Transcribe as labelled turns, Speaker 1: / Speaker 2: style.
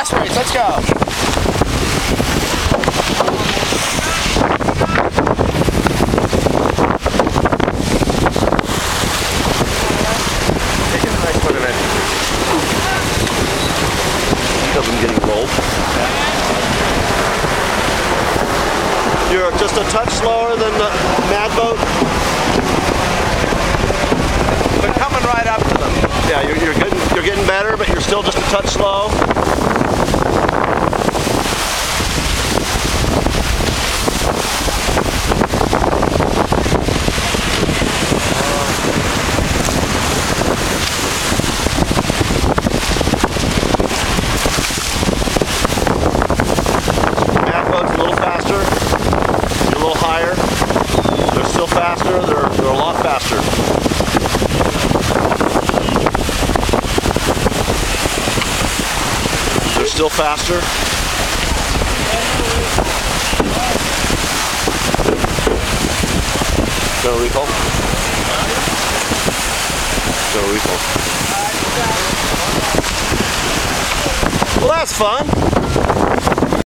Speaker 1: fast race. Let's go. Taking a nice one of it.
Speaker 2: Of them getting rolled. You're just a touch slower than the Mad Boat.
Speaker 1: But coming right up to them.
Speaker 2: Yeah, you're getting better, but you're still just a touch slow. Mad Boat's a little faster. You're a little higher. They're still faster. They're a lot faster. They're still faster. No recall. No recall. Well, that's fun.